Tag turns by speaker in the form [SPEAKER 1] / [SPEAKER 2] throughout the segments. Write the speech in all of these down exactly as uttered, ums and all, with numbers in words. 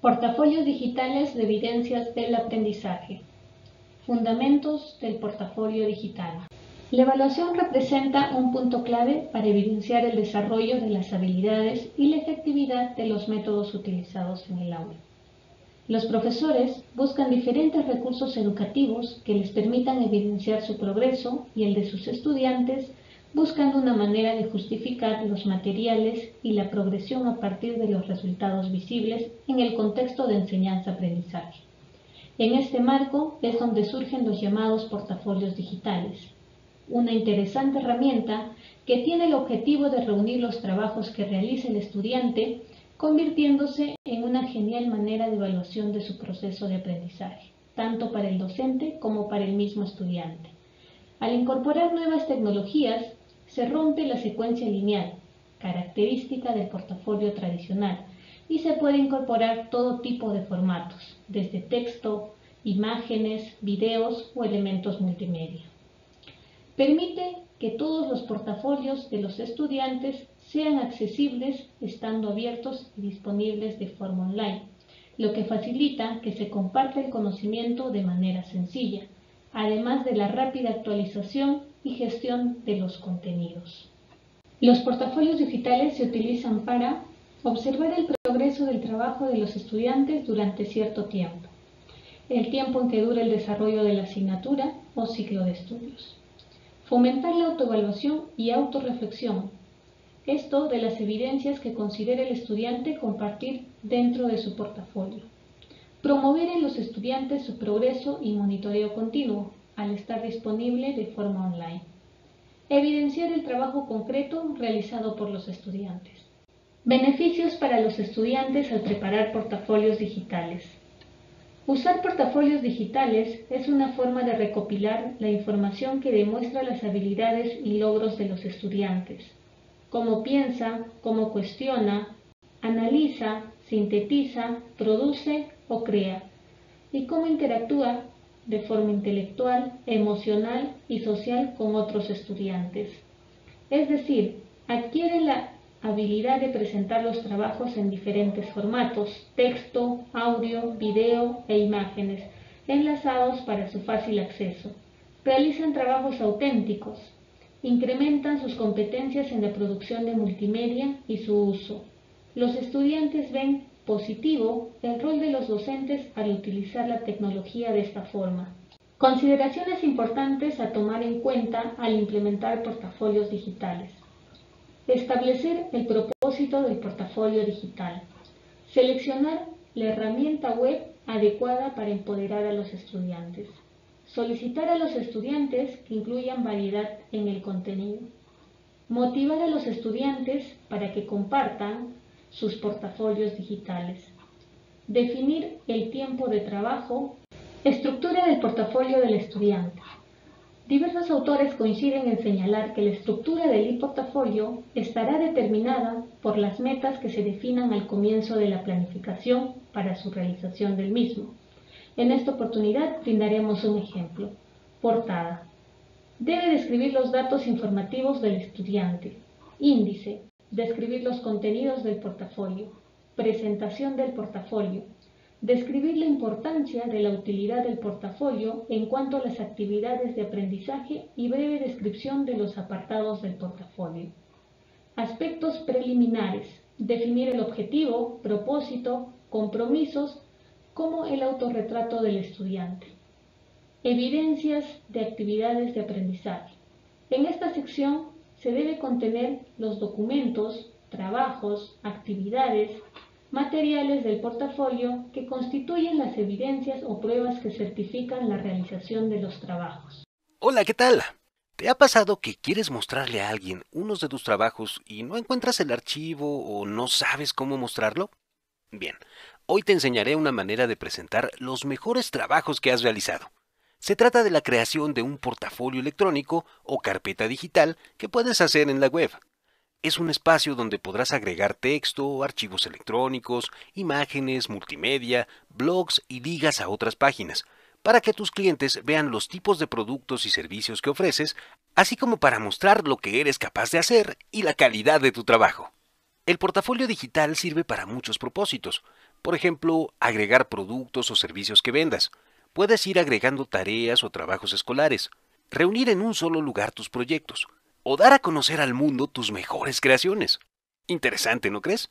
[SPEAKER 1] Portafolios digitales de evidencias del aprendizaje. Fundamentos del portafolio digital. La evaluación representa un punto clave para evidenciar el desarrollo de las habilidades y la efectividad de los métodos utilizados en el aula. Los profesores buscan diferentes recursos educativos que les permitan evidenciar su progreso y el de sus estudiantes, buscando una manera de justificar los materiales y la progresión a partir de los resultados visibles en el contexto de enseñanza-aprendizaje. En este marco es donde surgen los llamados portafolios digitales, una interesante herramienta que tiene el objetivo de reunir los trabajos que realiza el estudiante, convirtiéndose en una genial manera de evaluación de su proceso de aprendizaje, tanto para el docente como para el mismo estudiante. Al incorporar nuevas tecnologías, se rompe la secuencia lineal, característica del portafolio tradicional, y se puede incorporar todo tipo de formatos, desde texto, imágenes, videos o elementos multimedia. Permite que todos los portafolios de los estudiantes sean accesibles estando abiertos y disponibles de forma online, lo que facilita que se comparta el conocimiento de manera sencilla, además de la rápida actualización y gestión de los contenidos. Los portafolios digitales se utilizan para observar el progreso del trabajo de los estudiantes durante cierto tiempo, el tiempo en que dura el desarrollo de la asignatura o ciclo de estudios. Fomentar la autoevaluación y autorreflexión, esto de las evidencias que considere el estudiante compartir dentro de su portafolio. Promover en los estudiantes su progreso y monitoreo continuo, al estar disponible de forma online. Evidenciar el trabajo concreto realizado por los estudiantes. Beneficios para los estudiantes al preparar portafolios digitales. Usar portafolios digitales es una forma de recopilar la información que demuestra las habilidades y logros de los estudiantes. Cómo piensa, cómo cuestiona, analiza, sintetiza, produce o crea, y cómo interactúa de forma intelectual, emocional y social con otros estudiantes. Es decir, adquiere la habilidad de presentar los trabajos en diferentes formatos, texto, audio, video e imágenes, enlazados para su fácil acceso. Realizan trabajos auténticos, incrementan sus competencias en la producción de multimedia y su uso. Los estudiantes ven positivo el rol de los docentes al utilizar la tecnología de esta forma. Consideraciones importantes a tomar en cuenta al implementar portafolios digitales. Establecer el propósito del portafolio digital. Seleccionar la herramienta web adecuada para empoderar a los estudiantes. Solicitar a los estudiantes que incluyan variedad en el contenido. Motivar a los estudiantes para que compartan sus portafolios digitales. Definir el tiempo de trabajo. Estructura del portafolio del estudiante. Diversos autores coinciden en señalar que la estructura del e-portafolio estará determinada por las metas que se definan al comienzo de la planificación para su realización del mismo. En esta oportunidad brindaremos un ejemplo. Portada. Debe describir los datos informativos del estudiante. Índice. Describir los contenidos del portafolio. Presentación del portafolio. Describir la importancia de la utilidad del portafolio en cuanto a las actividades de aprendizaje y breve descripción de los apartados del portafolio. Aspectos preliminares. Definir el objetivo, propósito, compromisos, como el autorretrato del estudiante. Evidencias de actividades de aprendizaje. En esta sección se debe contener los documentos, trabajos, actividades, materiales del portafolio que constituyen las evidencias o pruebas que certifican la realización de los trabajos.
[SPEAKER 2] Hola, ¿qué tal? ¿Te ha pasado que quieres mostrarle a alguien unos de tus trabajos y no encuentras el archivo o no sabes cómo mostrarlo? Bien, hoy te enseñaré una manera de presentar los mejores trabajos que has realizado. Se trata de la creación de un portafolio electrónico o carpeta digital que puedes hacer en la web. Es un espacio donde podrás agregar texto, archivos electrónicos, imágenes, multimedia, blogs y ligas a otras páginas, para que tus clientes vean los tipos de productos y servicios que ofreces, así como para mostrar lo que eres capaz de hacer y la calidad de tu trabajo. El portafolio digital sirve para muchos propósitos. Por ejemplo, agregar productos o servicios que vendas. Puedes ir agregando tareas o trabajos escolares, reunir en un solo lugar tus proyectos, o dar a conocer al mundo tus mejores creaciones. Interesante, ¿no crees?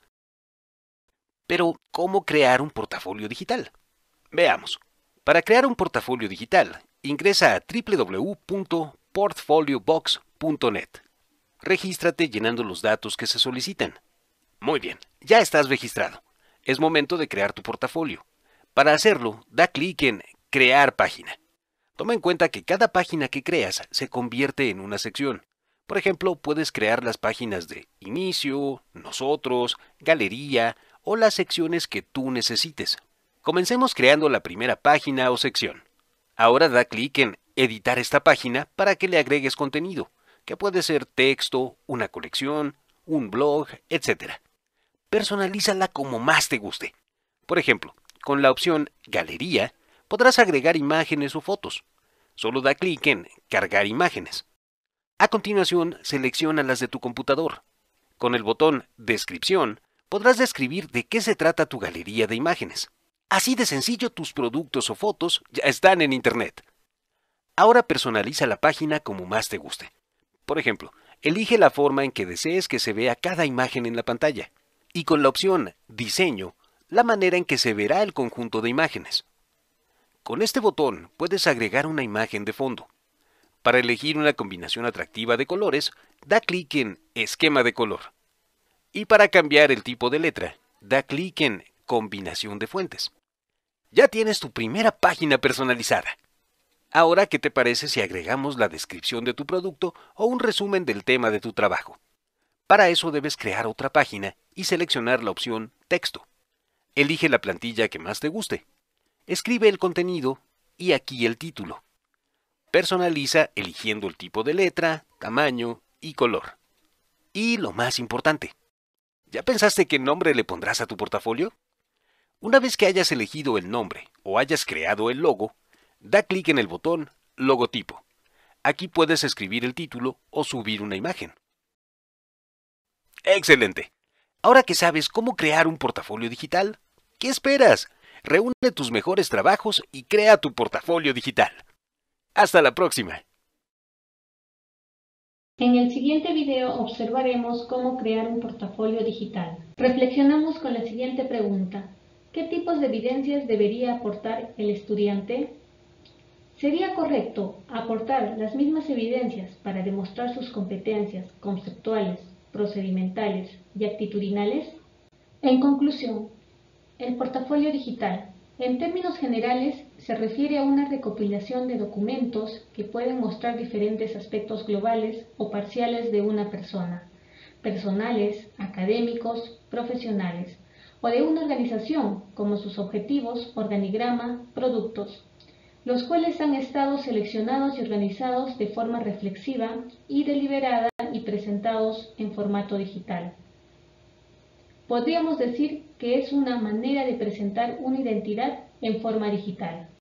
[SPEAKER 2] Pero, ¿cómo crear un portafolio digital? Veamos. Para crear un portafolio digital, ingresa a w w w punto portfolio box punto net. Regístrate llenando los datos que se solicitan. Muy bien, ya estás registrado. Es momento de crear tu portafolio. Para hacerlo, da clic en Crear página. Toma en cuenta que cada página que creas se convierte en una sección. Por ejemplo, puedes crear las páginas de Inicio, Nosotros, Galería o las secciones que tú necesites. Comencemos creando la primera página o sección. Ahora da clic en Editar esta página para que le agregues contenido, que puede ser texto, una colección, un blog, etcétera. Personalízala como más te guste. Por ejemplo, con la opción Galería, podrás agregar imágenes o fotos. Solo da clic en Cargar imágenes. A continuación, selecciona las de tu computador. Con el botón Descripción, podrás describir de qué se trata tu galería de imágenes. Así de sencillo, tus productos o fotos ya están en Internet. Ahora personaliza la página como más te guste. Por ejemplo, elige la forma en que desees que se vea cada imagen en la pantalla. Y con la opción Diseño, la manera en que se verá el conjunto de imágenes. Con este botón puedes agregar una imagen de fondo. Para elegir una combinación atractiva de colores, da clic en Esquema de color. Y para cambiar el tipo de letra, da clic en Combinación de fuentes. Ya tienes tu primera página personalizada. Ahora, ¿qué te parece si agregamos la descripción de tu producto o un resumen del tema de tu trabajo? Para eso debes crear otra página y seleccionar la opción Texto. Elige la plantilla que más te guste. Escribe el contenido y aquí el título. Personaliza eligiendo el tipo de letra, tamaño y color. Y lo más importante, ¿ya pensaste qué nombre le pondrás a tu portafolio? Una vez que hayas elegido el nombre o hayas creado el logo, da clic en el botón Logotipo. Aquí puedes escribir el título o subir una imagen. ¡Excelente! Ahora que sabes cómo crear un portafolio digital, ¿qué esperas? Reúne tus mejores trabajos y crea tu portafolio digital. ¡Hasta la próxima!
[SPEAKER 1] En el siguiente video observaremos cómo crear un portafolio digital. Reflexionamos con la siguiente pregunta. ¿Qué tipos de evidencias debería aportar el estudiante? ¿Sería correcto aportar las mismas evidencias para demostrar sus competencias conceptuales, procedimentales y actitudinales? En conclusión, el portafolio digital, en términos generales, se refiere a una recopilación de documentos que pueden mostrar diferentes aspectos globales o parciales de una persona, personales, académicos, profesionales, o de una organización, como sus objetivos, organigrama, productos, los cuales han estado seleccionados y organizados de forma reflexiva y deliberada y presentados en formato digital. Podríamos decir que es una manera de presentar una identidad en forma digital.